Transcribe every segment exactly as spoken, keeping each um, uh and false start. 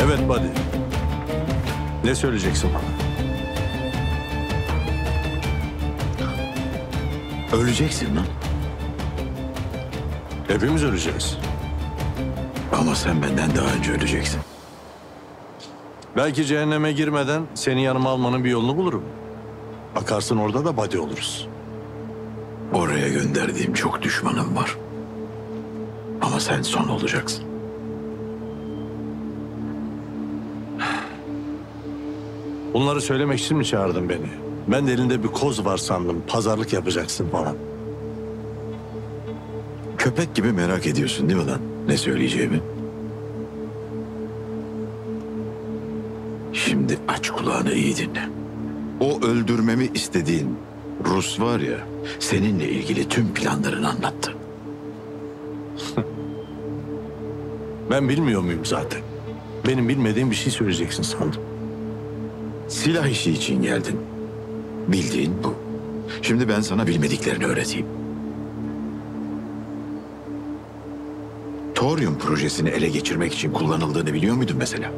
Evet buddy. Ne söyleyeceksin bana? Öleceksin lan. Hepimiz öleceğiz. Ama sen benden daha önce öleceksin. Belki cehenneme girmeden seni yanıma almanın bir yolunu bulurum. Bakarsın orada da buddy oluruz. Oraya gönderdiğim çok düşmanım var. Ama sen son olacaksın. Bunları söylemek için mi çağırdın beni? Ben de elinde bir koz var sandım. Pazarlık yapacaksın falan. Köpek gibi merak ediyorsun değil mi lan? Ne söyleyeceğimi? Şimdi aç kulağını iyi dinle. O öldürmemi istediğin Rus var ya, seninle ilgili tüm planlarını anlattı. Ben bilmiyor muyum zaten? Benim bilmediğim bir şey söyleyeceksin sandım. Silah işi için geldin. Bildiğin bu. Şimdi ben sana bilmediklerini öğreteyim. Toryum projesini ele geçirmek için kullanıldığını biliyor muydun mesela?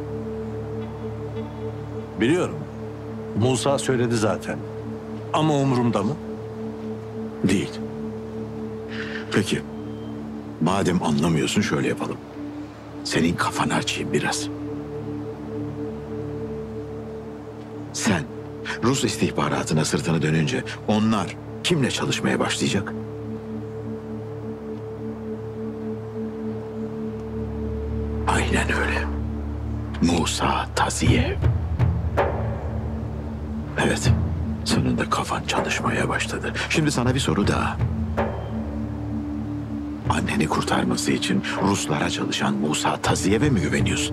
Biliyorum. Musa söyledi zaten. Ama umurumda mı? Değil. Peki. Madem anlamıyorsun şöyle yapalım. Senin kafanı açayım biraz. Sen Rus istihbaratına sırtını dönünce onlar kimle çalışmaya başlayacak? Aynen öyle. Musa Taziyev. Evet. Sonunda kafan çalışmaya başladı. Şimdi sana bir soru daha. Anneni kurtarması için Ruslara çalışan Musa Taziyev'e mi güveniyorsun?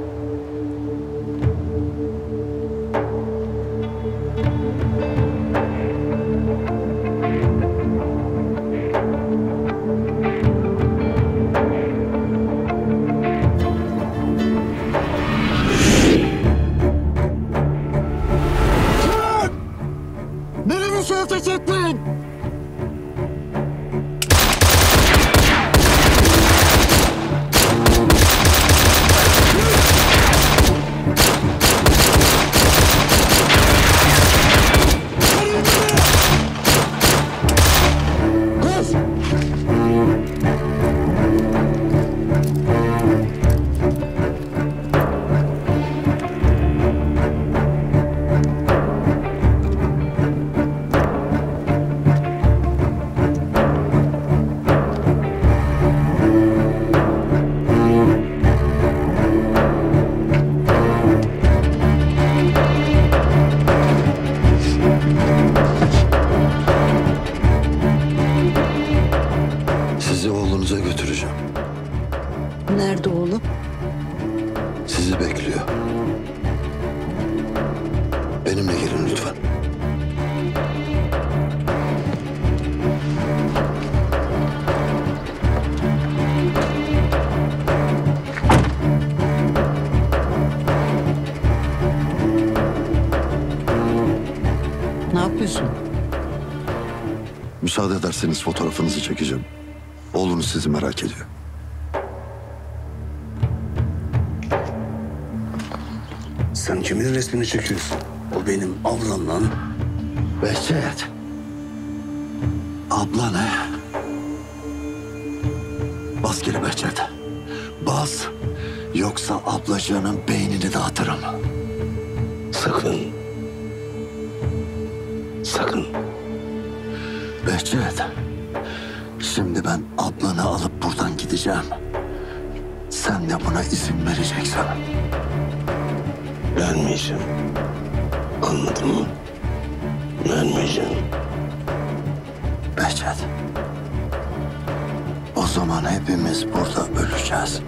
Nerenize ateş etmeyin! Sizi oğlunuza götüreceğim. Nerede oğlum? Sizi bekliyor. Benimle gelin lütfen. Ne yapıyorsun? Müsaade ederseniz fotoğrafınızı çekeceğim. Oğlunuz sizi merak ediyor. Sen kimin resmini çekiyorsun? O benim ablam lan. Behçet. Abla ne? Bas geri Behçet. Bas. Yoksa ablacığının beynini dağıtırım. Sakın. Sakın. Behçet. Şimdi ben ablanı alıp buradan gideceğim. Sen de buna izin vereceksin. Vermeyeceğim. Anladın mı? Vermeyeceğim. Behçet. O zaman hepimiz burada öleceğiz.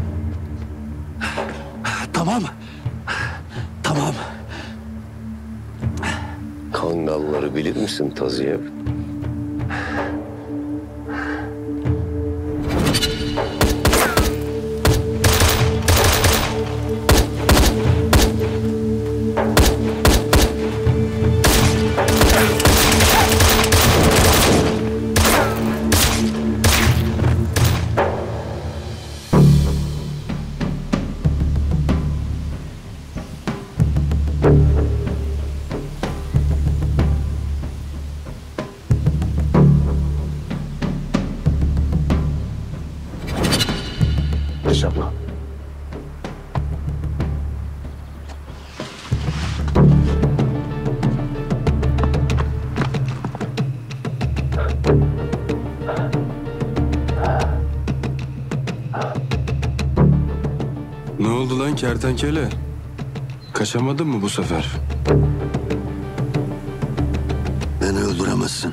Tamam. Tamam. Bunları bilir misin Taziyev? İnşallah. Ne oldu lan kertenkele? Kaçamadın mı bu sefer? Beni öldüremezsin.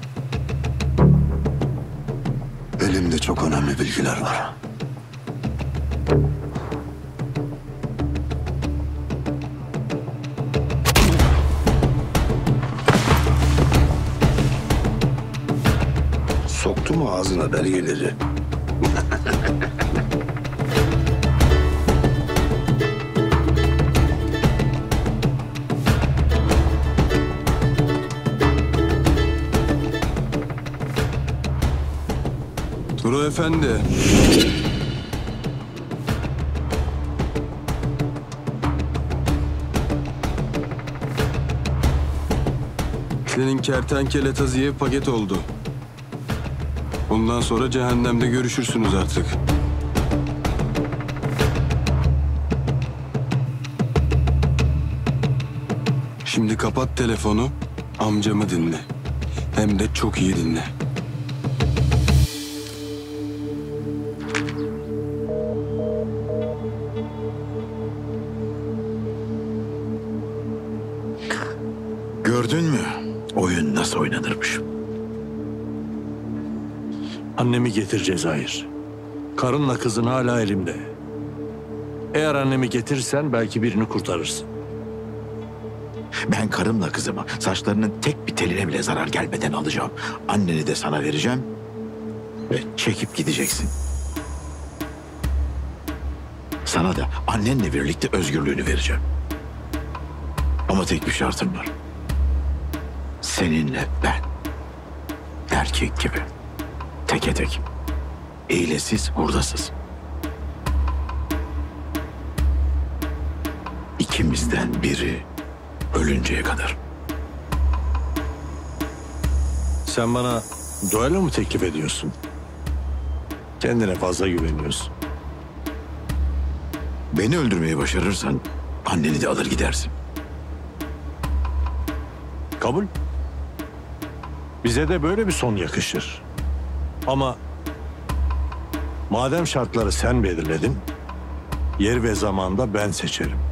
Elimde çok önemli bilgiler var. Soktu mu ağzına belgeleri? Turo Efendi. Senin kertenkele Taziyev paket oldu. Bundan sonra cehennemde görüşürsünüz artık. Şimdi kapat telefonu, amcamı dinle. Hem de çok iyi dinle. Gördün mü? Oyun nasıl oynanırmış? Annemi getir Cezayir. Karınla kızın hala elimde. Eğer annemi getirirsen belki birini kurtarırsın. Ben karımla kızımı saçlarının tek bir teline bile zarar gelmeden alacağım. Anneni de sana vereceğim ve çekip gideceksin. Sana da annenle birlikte özgürlüğünü vereceğim. Ama tek bir şartım var. Seninle ben. Erkek gibi. Teke tek. Eylesiz, hurdasız. İkimizden biri ölünceye kadar. Sen bana duello mu teklif ediyorsun? Kendine fazla güveniyorsun. Beni öldürmeyi başarırsan anneni de alır gidersin. Kabul. Bize de böyle bir son yakışır. Ama madem şartları sen belirledin, yer ve zamanda ben seçerim.